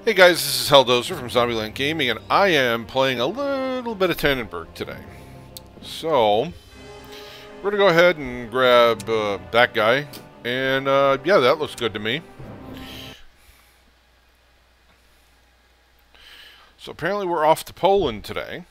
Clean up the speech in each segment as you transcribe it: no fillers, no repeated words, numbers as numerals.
Hey guys, this is Helldozer from Zombieland Gaming, and I am playing a little bit of Tannenberg today. So, we're going to go ahead and grab that guy, and yeah, that looks good to me. So apparently we're off to Poland today.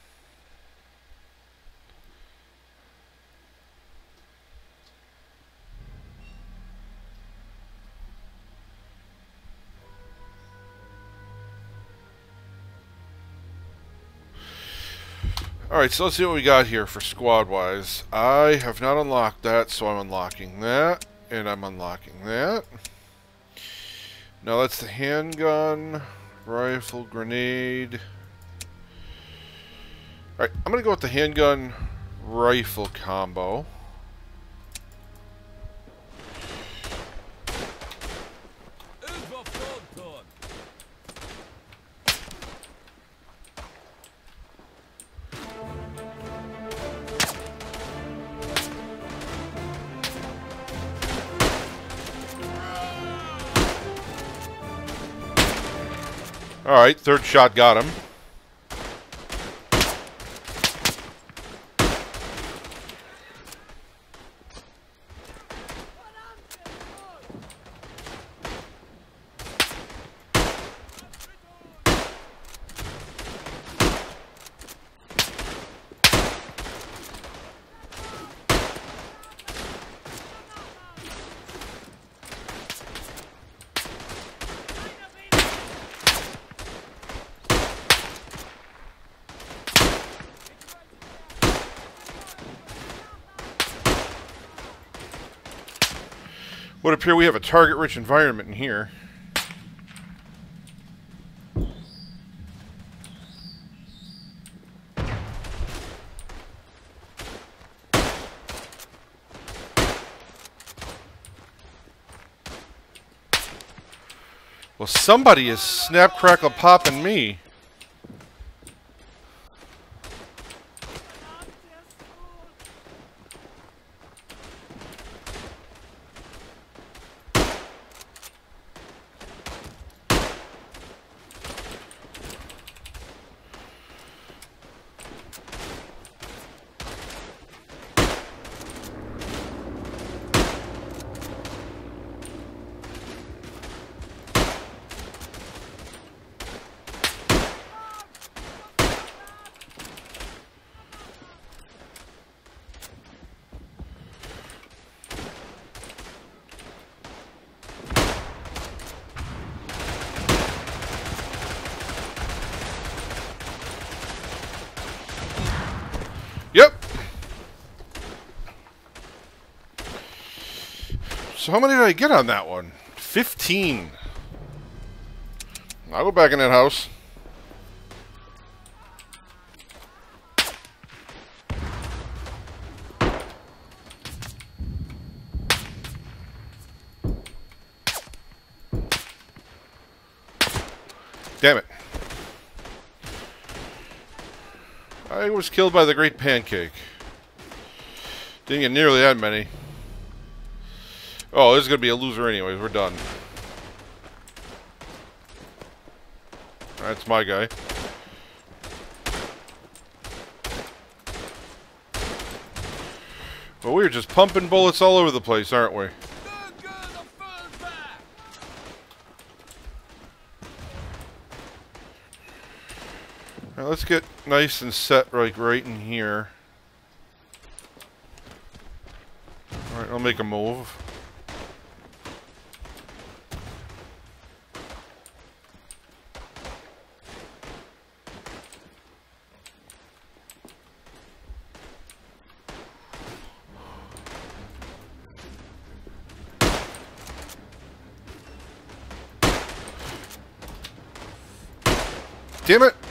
Alright, so let's see what we got here for squad-wise. I have not unlocked that, so I'm unlocking that, and I'm unlocking that. Now that's the handgun, rifle, grenade. Alright, I'm going to go with the handgun, rifle combo. Alright, third shot got him. Would appear we have a target-rich environment in here. Well, somebody is snap, crackle, popping me. Yep. So how many did I get on that one? 15. I'll go back in that house. Damn it. I was killed by the Great Pancake. Didn't get nearly that many. Oh, this is going to be a loser anyways. We're done. That's my guy. Well, we're just pumping bullets all over the place, aren't we? Now let's get nice and set like right in here. Alright, I'll make a move. Damn it!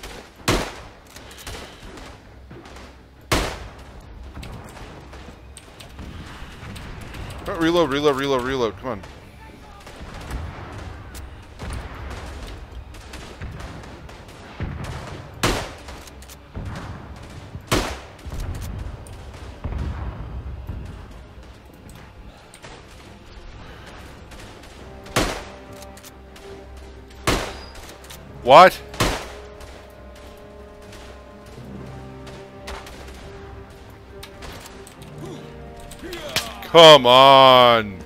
Oh, reload, reload, reload, reload. Come on. What? Come on.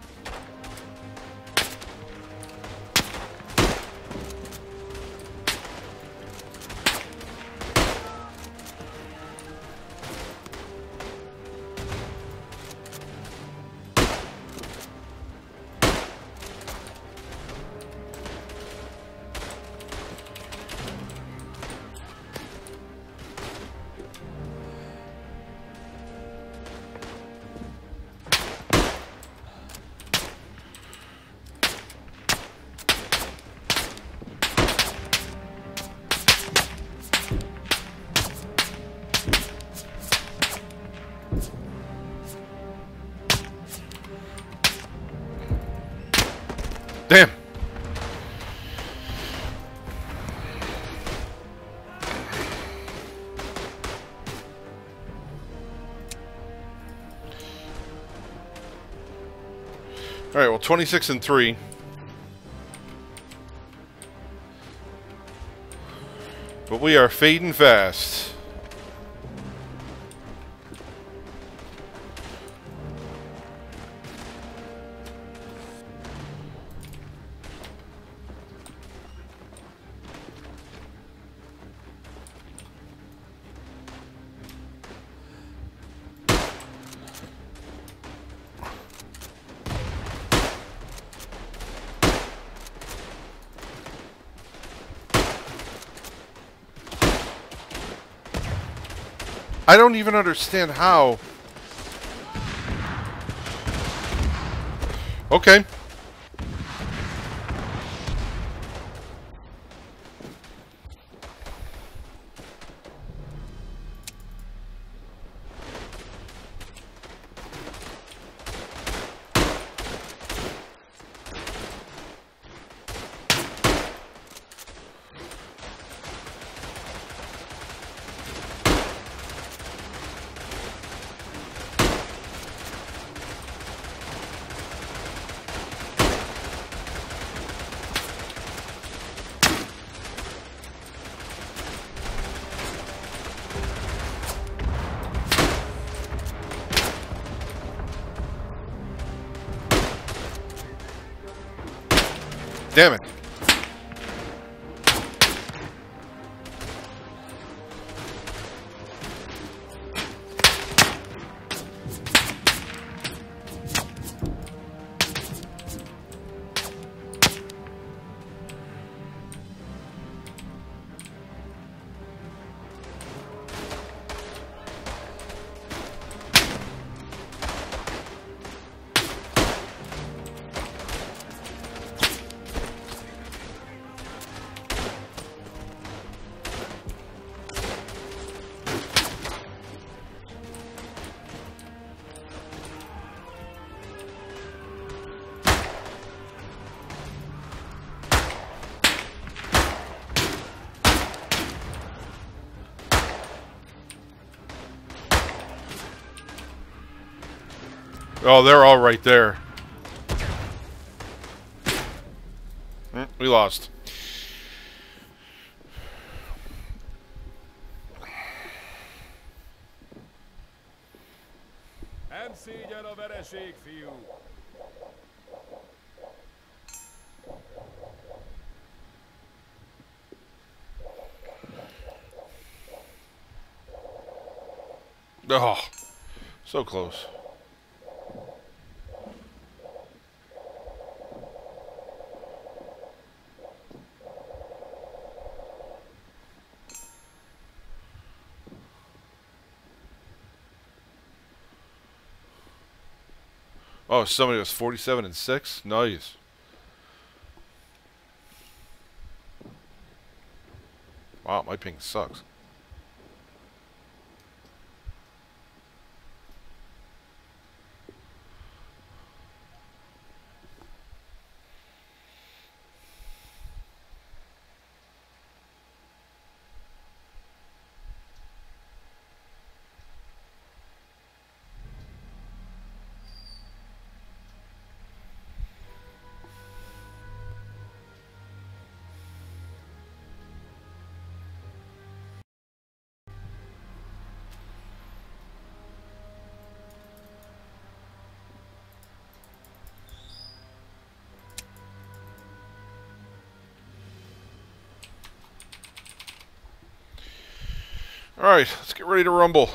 Damn. All right, well, 26 and 3. But we are fading fast. I don't even understand how. Okay. Damn it. Oh, they're all right there. We lost. Nem szégyen a vereség, fiú! Oh, so close. Oh, somebody was 47 and 6? Nice. Wow, my ping sucks. Alright, let's get ready to rumble.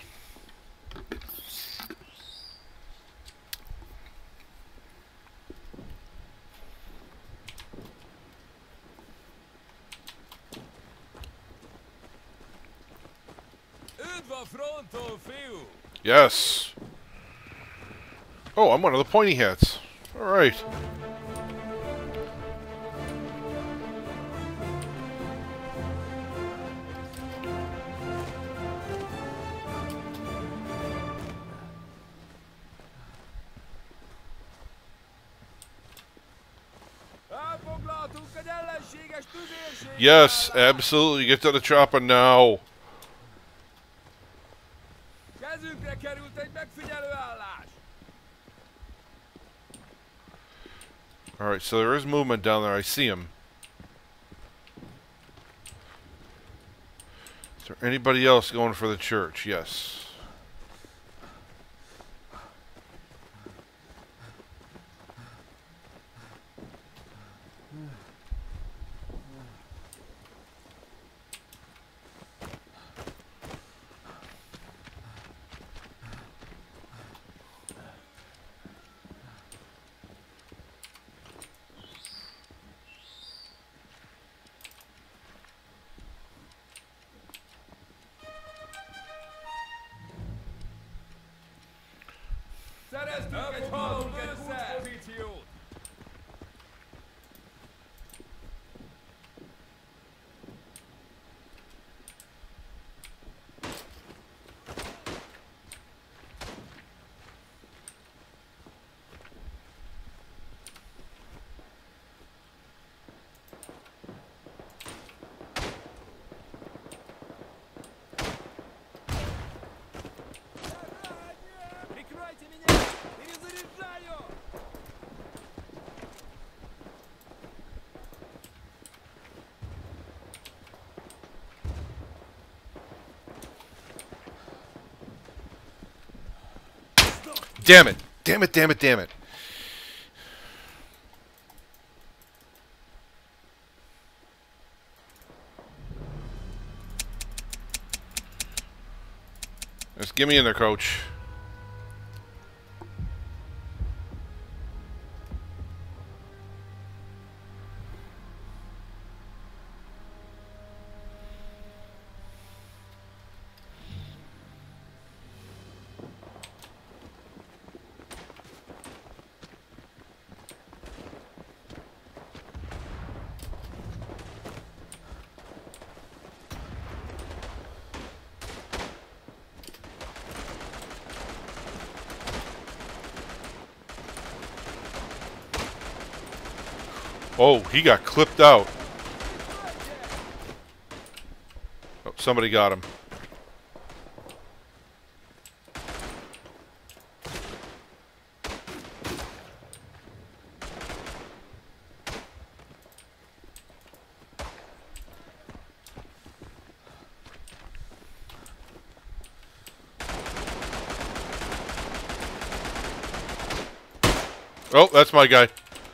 Üdv a fronton, fiú! Yes. Oh, I'm one of the pointy hats. Alright. Elfoglaltunk egy ellenséges tüzérséggel! Yes, absolutely. Get to the chopper now. Kezünkre került egy megfigyelőállás! Alright, so there is movement down there. I see him. Is there anybody else going for the church? Yes. Szereztünk egy halott pozíciót! Прикройте меня! Перезаряжаю! Damn it! Damn it, damn it, damn it. Just get me in there, coach. Oh, he got clipped out. Oh, somebody got him. Oh, that's my guy.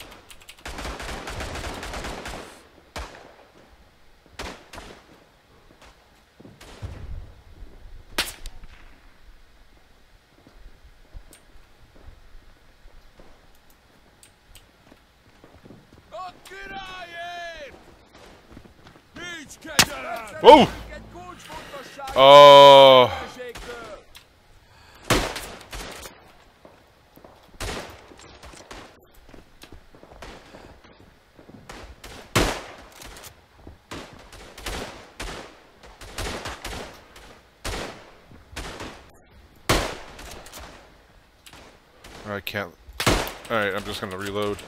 A királyért! Nincs kegyelem! Oh! Egy kulcsfontosságú Oh. ellenségtől! I can't. Alright, I'm just gonna reload.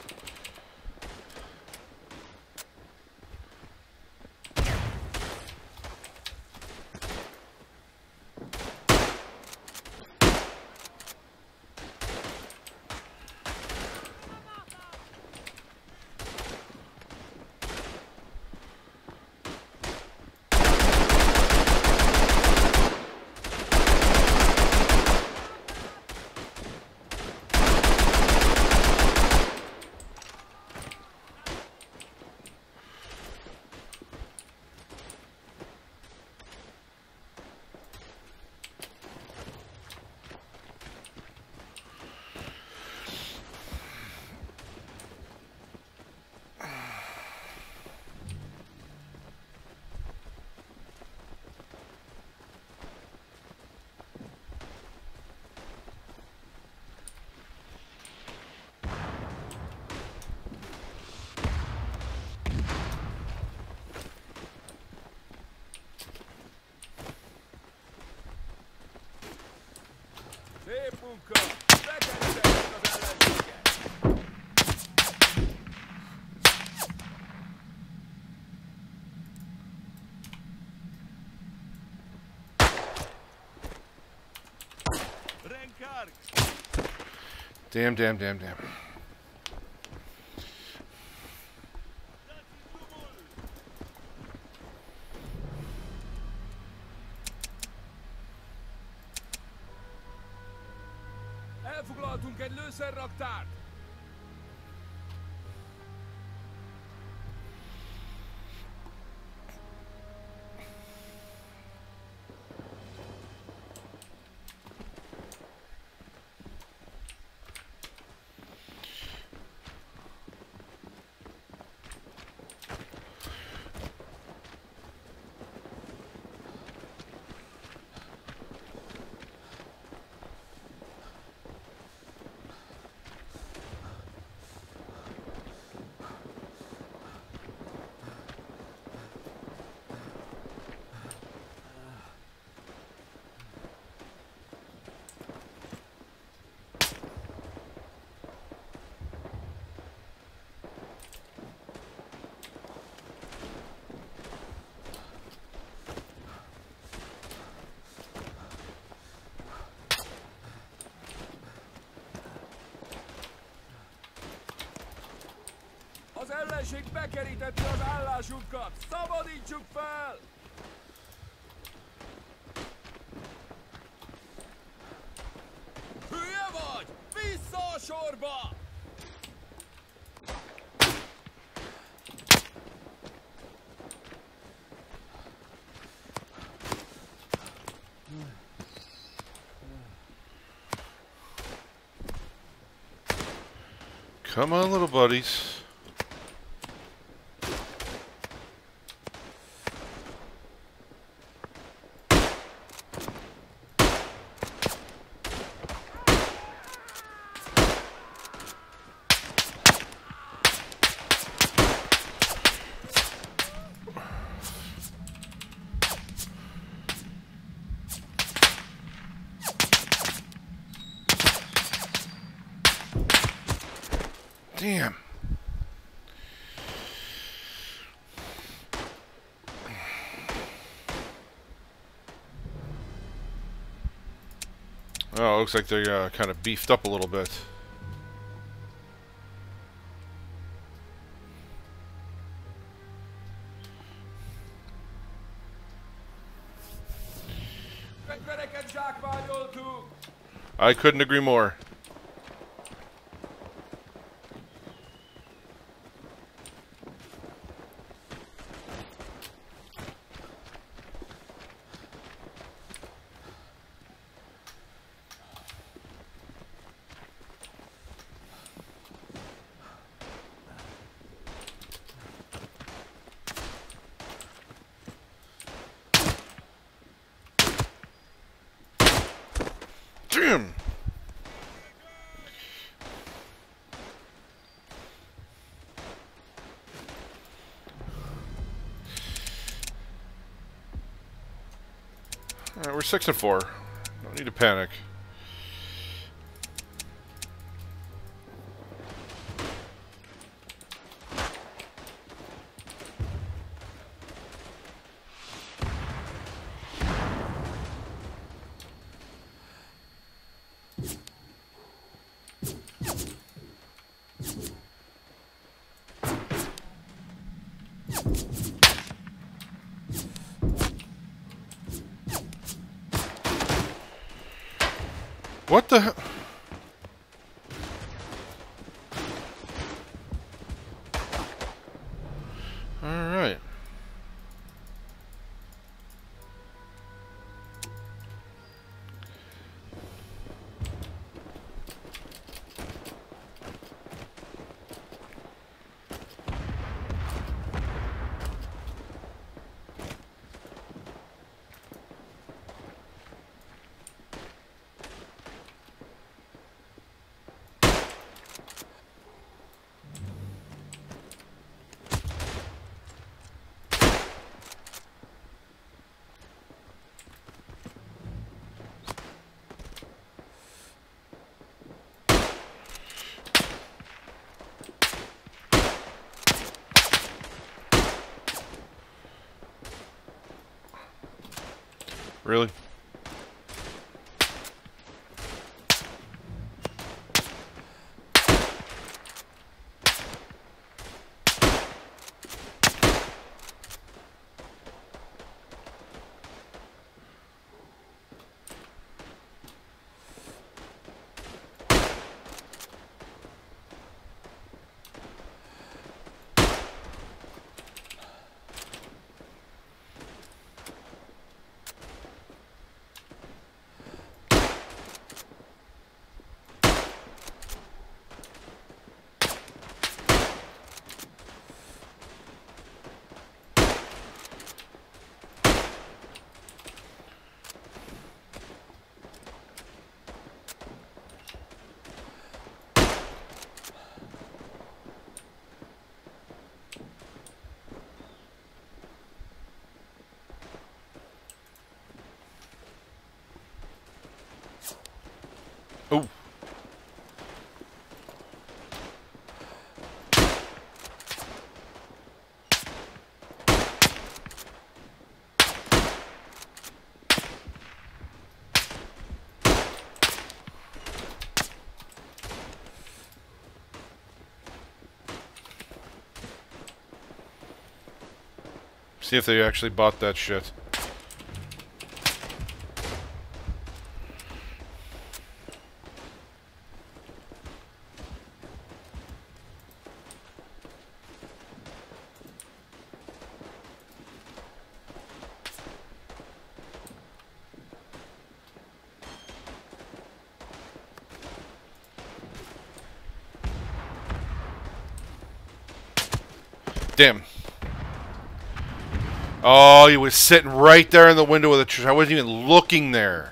Damn, damn, damn, damn. Elfoglaltunk egy lőszerraktárt! Az ellenség bekerítette az állásunkat! Szabadítsuk fel! Hülye vagy? Vissza a sorba! Come on, little buddies. Damn. Oh, looks like they're kind of beefed up a little bit. Fegyvereket zsákmányoltunk! I couldn't agree more. Damn! Alright, we're 6 and 4. Don't need to panic. What the hell? All right. Really? See if they actually bought that shit. Damn. Oh, he was sitting right there in the window of the church. I wasn't even looking there.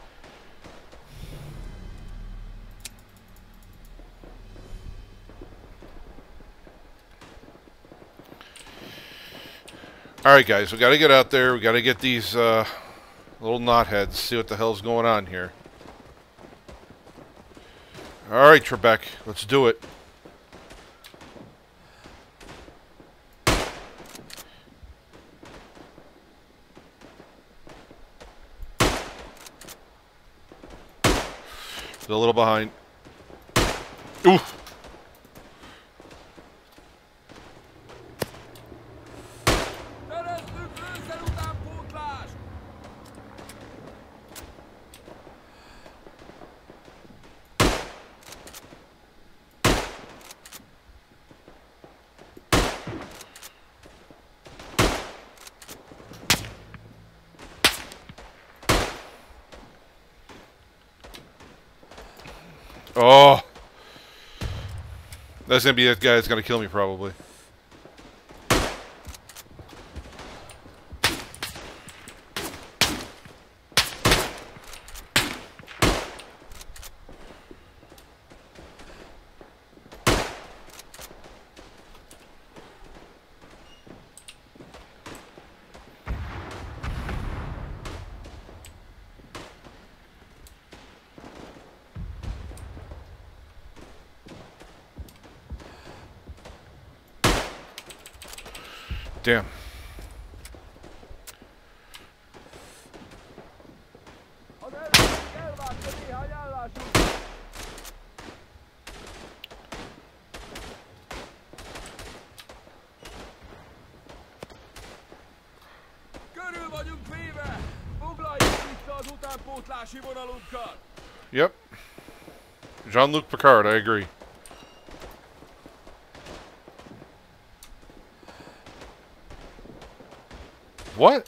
Alright, guys. We got to get out there. We got to get these little knotheads. See what the hell's going on here. Alright, Trebek. Let's do it. A little behind. Oof. Oh. That's going to be that guy that's going to kill me, probably. Damn. Körül vagyunk véve! Foglaljuk vissza az utánpótlási vonalunkat! Yep. Jean-Luc Picard, I agree. What?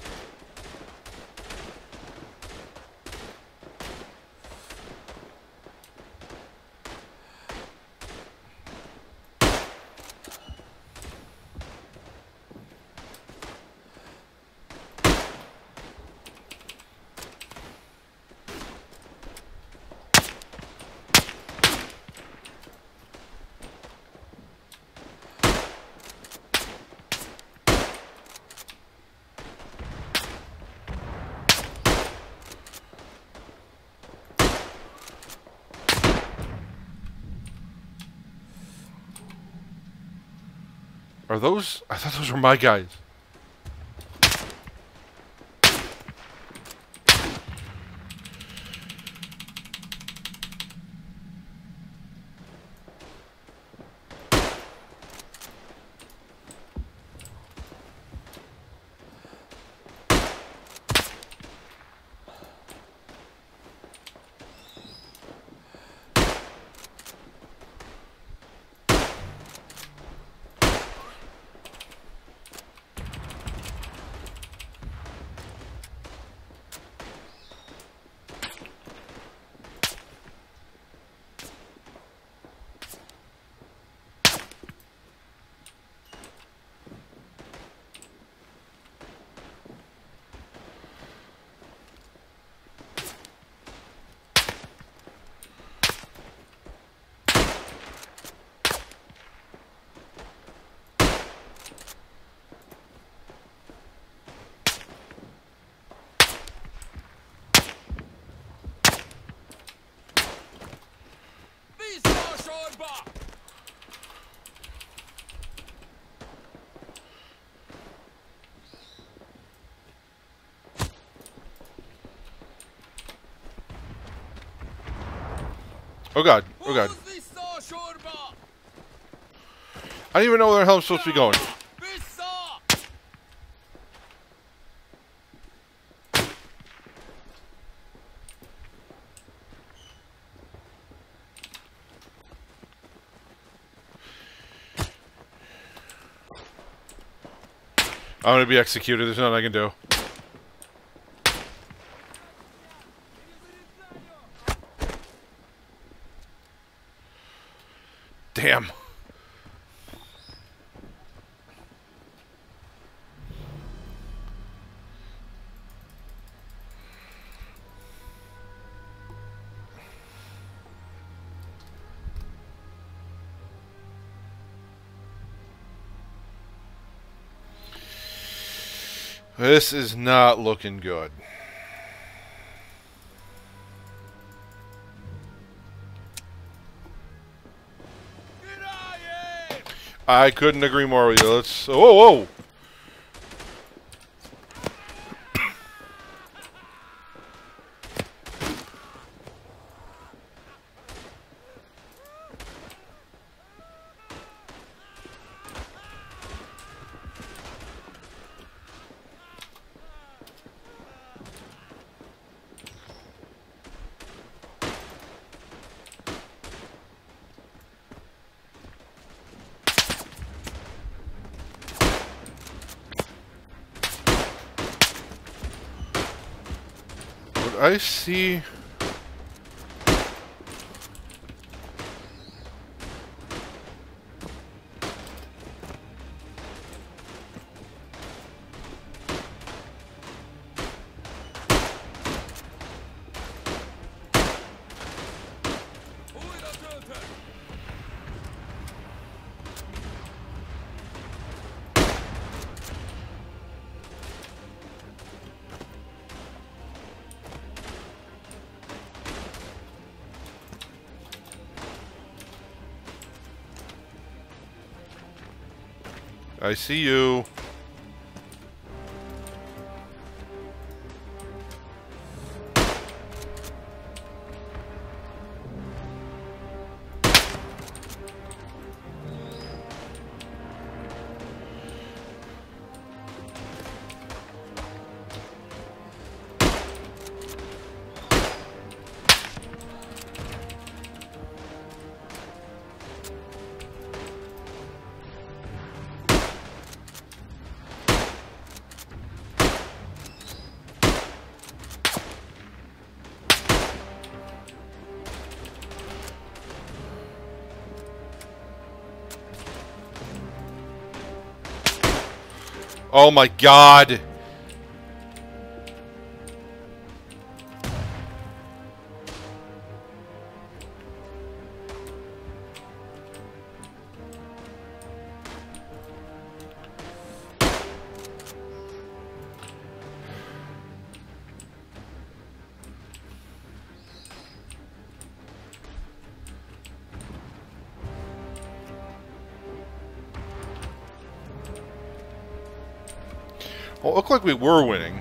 Are those? I thought those were my guys. Oh god. Oh god. I don't even know where the hell I'm supposed to be going. I'm gonna be executed. There's nothing I can do. Damn. This is not looking good. I couldn't agree more with you. Let's... Whoa, whoa! I see. I see you. Oh my god! Well, it looked like we were winning.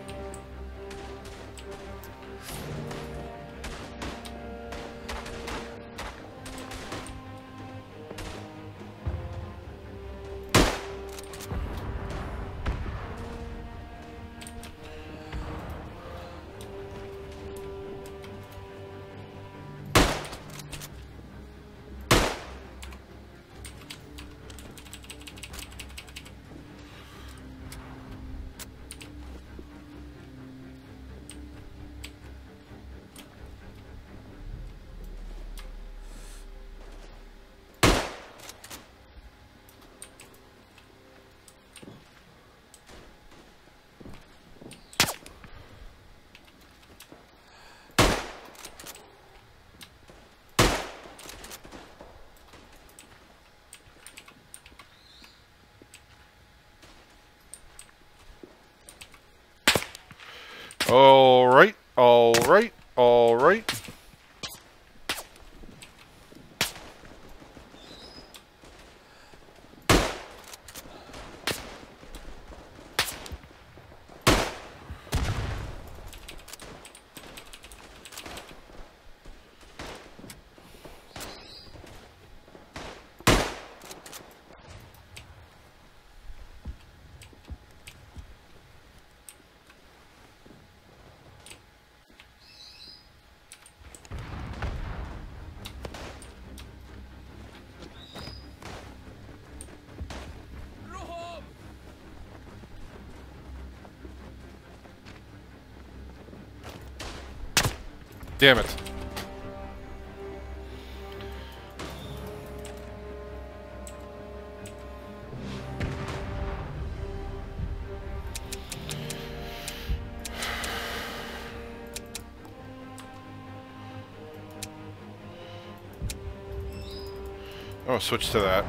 Alright, alright, alright. Damn it. Oh, switch to that.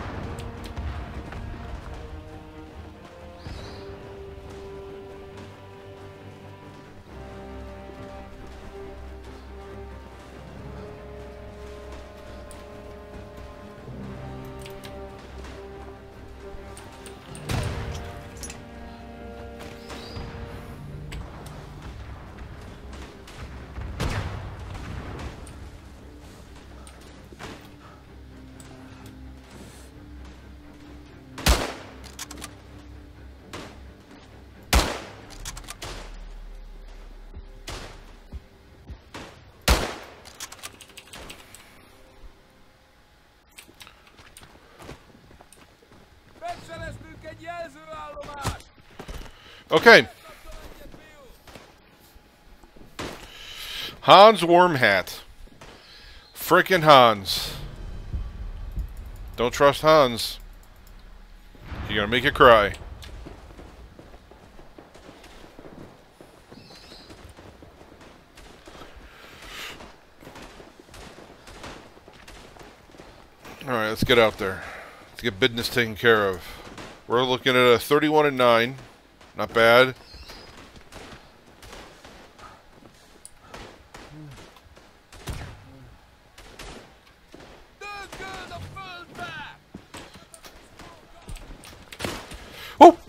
Megszereztünk egy jelzőállomást! Okay. Hans Wormhat. Frickin' Hans. Don't trust Hans. You're gonna make you cry. Alright, let's get out there. Let's get business taken care of. We're looking at a 31-9. Not bad. Dögöld a földbe! Oh!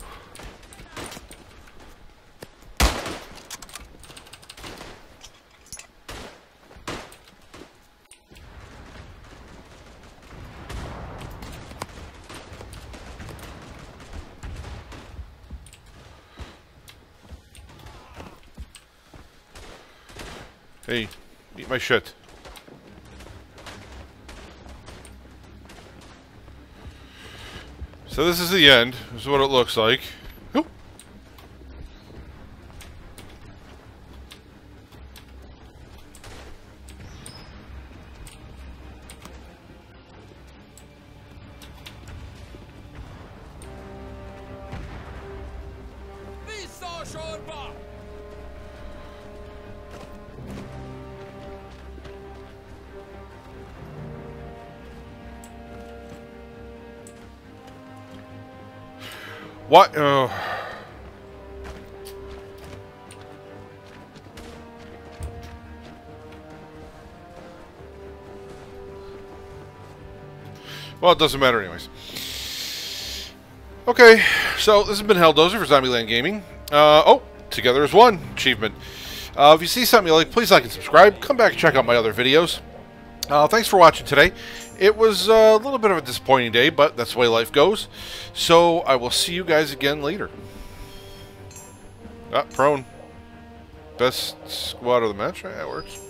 Hey, eat my shit. So this is the end. This is what it looks like. Oop. Vissza a sorba! What? Oh. Well, it doesn't matter anyways. Okay, so this has been Helldozer for Zombieland Gaming. Oh, Together as One achievement. If you see something you like, please like and subscribe. Come back and check out my other videos. Thanks for watching today. It was a little bit of a disappointing day, but that's the way life goes. So I will see you guys again later. Prone. Best squad of the match? Yeah, that works.